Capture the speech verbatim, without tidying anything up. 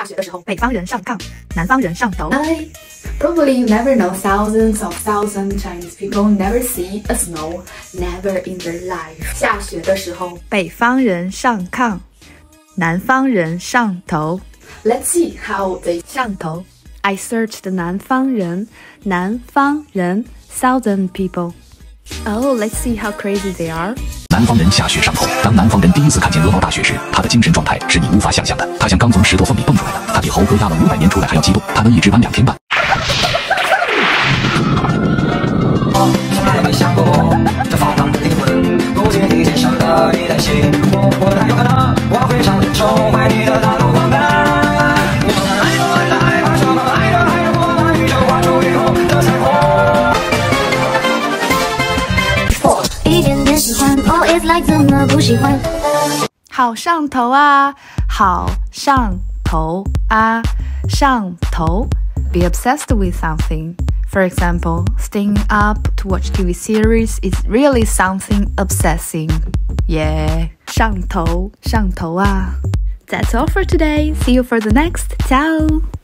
下雪的时候，北方人上炕，南方人上头。 I probably you never know thousands of thousand Chinese people never see a snow, never in their life. 下雪的时候，北方人上炕，南方人上头。 Let's see how they 上头。I searched 南方人，南方人 thousand people. Oh, let's see how crazy they are. 南方人下雪上头。当南方人第一次看见鹅毛大雪时，他的精神状态是你无法想象的。他像刚从石头缝里蹦出来的，他比猴哥压了五百年出来还要激动，他能一直玩两天半。从来没想过，这放荡的灵魂不介意天上的你的心，我我太有可能，我非常宠坏你的大陆光杆。我们爱着爱着爱把什么爱着爱着我把宇宙画出雨后的彩虹。 一点点喜欢 ，Oh it's like 怎么不喜欢？ 好上头啊，好上头啊，上头。Be obsessed with something. For example, staying up to watch T V series is really something obsessing. Yeah, 上头，上头啊。That's all for today. See you for the next. Ciao.